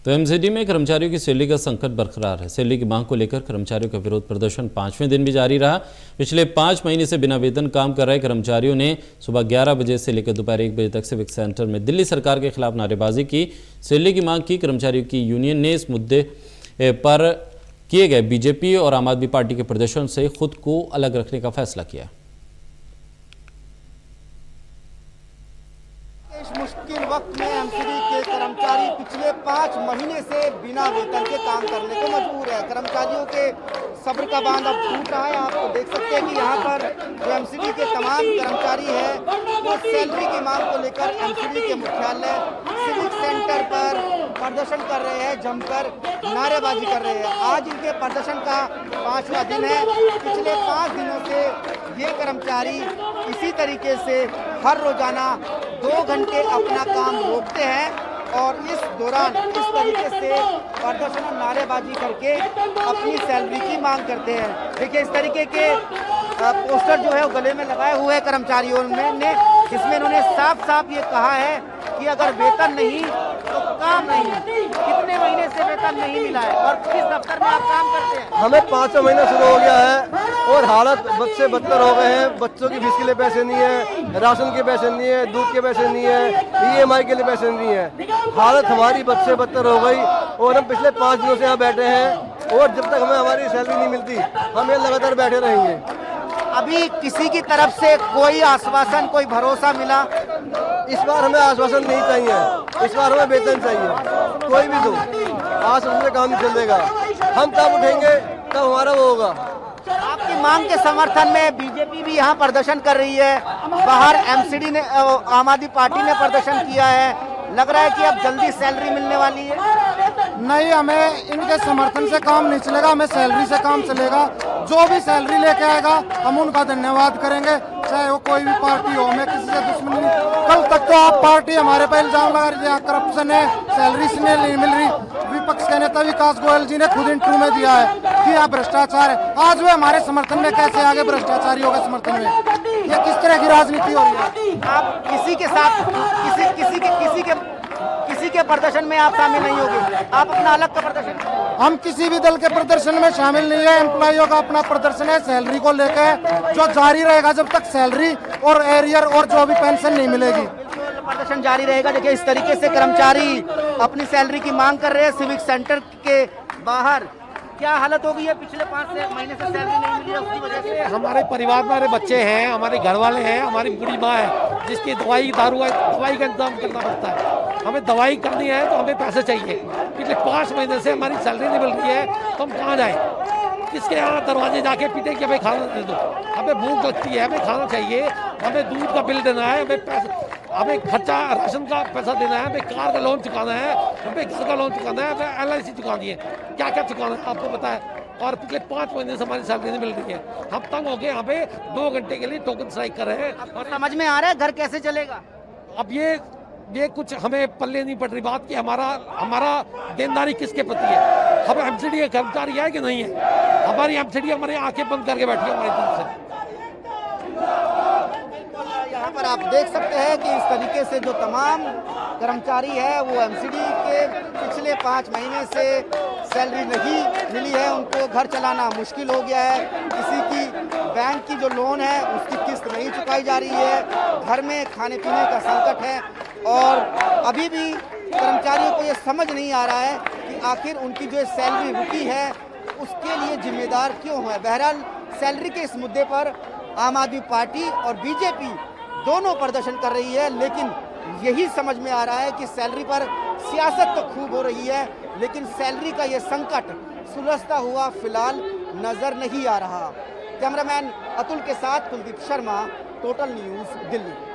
तो एमसीडी में कर्मचारियों की सैलरी का संकट बरकरार है। सैलरी की मांग को लेकर कर्मचारियों का विरोध प्रदर्शन 5वें दिन भी जारी रहा। पिछले 5 महीने से बिना वेतन काम कर रहे कर्मचारियों ने सुबह 11 बजे से लेकर दोपहर 1 बजे तक सिविक सेंटर में दिल्ली सरकार के खिलाफ नारेबाजी की। सैलरी की मांग की। कर्मचारियों की यूनियन ने इस मुद्दे पर किए गए बीजेपी और आम आदमी पार्टी के प्रदर्शन से खुद को अलग रखने का फैसला किया। इस मुश्किल वक्त में एमसीडी के कर्मचारी पिछले 5 महीने से बिना वेतन के काम करने को मजबूर है। कर्मचारियों के सब्र का बांध अब टूट रहा है। आप देख सकते हैं कि यहाँ पर जो एमसीडी के तमाम कर्मचारी हैं वो सैलरी की मांग को लेकर एमसीडी के मुख्यालय सिविक सेंटर पर प्रदर्शन कर रहे हैं, जमकर नारेबाजी कर रहे हैं। आज इनके प्रदर्शन का 5वां दिन है। पिछले 5 दिनों से ये कर्मचारी इसी तरीके से हर रोजाना 2 घंटे अपना काम रोकते हैं और इस दौरान इस तरीके से प्रदर्शन और नारेबाजी करके अपनी सैलरी की मांग करते हैं। देखिए इस तरीके के पोस्टर जो है वो गले में लगाए हुए हैं कर्मचारियों ने, जिसमें इन्होंने साफ साफ ये कहा है कि अगर वेतन नहीं तो काम नहीं। कितने महीने से वेतन नहीं मिला है और किस दफ्तर में आप काम करते हैं? हमें 5वां महीना शुरू हो गया है और हालत बद से बदतर हो गए हैं। बच्चों की फीस के लिए पैसे नहीं है, राशन के पैसे नहीं है, दूध के पैसे नहीं है, EMI के लिए पैसे नहीं है। हालत हमारी बद से बदतर हो गई और हम पिछले 5 दिनों से यहाँ बैठे हैं और जब तक हमें हमारी सैलरी नहीं मिलती हम ये लगातार बैठे रहेंगे। अभी किसी की तरफ से कोई आश्वासन, कोई भरोसा मिला? इस बार हमें आश्वासन नहीं चाहिए, इस बार हमें वेतन चाहिए। कोई भी दो, आश्वासन से काम नहीं चलेगा। हम तब उठेंगे तब हमारा वो होगा। आपकी मांग के समर्थन में बीजेपी भी यहाँ प्रदर्शन कर रही है। बाहर एमसीडी ने, आम आदमी पार्टी ने प्रदर्शन किया है। लग रहा है कि अब जल्दी सैलरी मिलने वाली है। नहीं, हमें इनके समर्थन से काम नहीं चलेगा, हमें सैलरी से काम चलेगा। जो भी सैलरी लेके आएगा हम उनका धन्यवाद करेंगे, चाहे वो कोई भी पार्टी हो। हमें किसी से दुश्मनी नहीं। कल तक तो आप पार्टी हमारे पे इल्जाम लगा रही है, करप्शन है, सैलरी से नहीं मिल रही। विपक्ष के नेता विकास गोयल जी ने खुद इंटरव्यू में दिया है कि यहाँ भ्रष्टाचार है। आज वे हमारे समर्थन में कैसे आगे भ्रष्टाचारियों के समर्थन में? ये किस तरह की राजनीति हो रही है? आप किसी के साथ किसी के प्रदर्शन में आप शामिल नहीं होंगे, आप अपना अलग का प्रदर्शन? हम किसी भी दल के प्रदर्शन में शामिल नहीं है। एम्प्लॉइयों का अपना प्रदर्शन है सैलरी को लेकर, जो जारी रहेगा जब तक सैलरी और एरियर और जो भी पेंशन नहीं मिलेगी। प्रदर्शन जारी रहेगा। देखिए इस तरीके से कर्मचारी अपनी सैलरी की मांग कर रहे हैं सिविक सेंटर के बाहर। क्या हालत हो गई है? पिछले 5 महीने से सैलरी नहीं मिली है, उसकी वजह से हमारे परिवार में हमारे बच्चे हैं, हमारे घर वाले हैं, हमारी बूढ़ी माँ है जिसकी दवाई दवाई का इंतजाम करना पड़ता है। हमें दवाई करनी है तो हमें पैसे चाहिए। पिछले 5 महीने से हमारी सैलरी नहीं मिल रही है तो हम कहाँ जाए? किसके यहाँ दरवाजे जाके पीटे कि हमें खाना दे दो? हमें भूख लगती है, हमें खाना चाहिए, हमें दूध का बिल देना है, हमें खर्चा राशन का पैसा देना है, हमें कार का लोन चुकाना है, हमें घर का लोन चुकाना है, हमें LIC चुकानी है। क्या क्या चुकाना है आपको पता है। और पिछले 5 महीने से हमारी सैलरी नहीं मिल रही है। हम तंग हो गए, यहाँ पे 2 घंटे के लिए टोकन स्ट्राइक कर रहे हैं। और समझ में आ रहा है घर कैसे चलेगा? अब ये कुछ हमें पल्ले नहीं पड़ रही बात कि हमारा देनदारी किसके प्रति है। हम एमसीडी के कर्मचारी है कि नहीं है? हमारी एमसीडी हमारी आंखें बंद करके बैठी है हमारी तरफ से। यहाँ पर आप देख सकते हैं कि इस तरीके से जो तमाम कर्मचारी है वो एमसीडी के पिछले 5 महीने से सैलरी नहीं मिली है, उनको घर चलाना मुश्किल हो गया है। किसी की बैंक की जो लोन है उसकी किस्त नहीं चुकाई जा रही है, घर में खाने पीने का संकट है और अभी भी कर्मचारियों को ये समझ नहीं आ रहा है कि आखिर उनकी जो सैलरी रुकी है उसके लिए जिम्मेदार क्यों है। बहरहाल सैलरी के इस मुद्दे पर आम आदमी पार्टी और बीजेपी दोनों प्रदर्शन कर रही है, लेकिन यही समझ में आ रहा है कि सैलरी पर सियासत तो खूब हो रही है लेकिन सैलरी का ये संकट सुलझता हुआ फिलहाल नजर नहीं आ रहा। कैमरामैन अतुल के साथ कुलदीप शर्मा, टोटल न्यूज़, दिल्ली।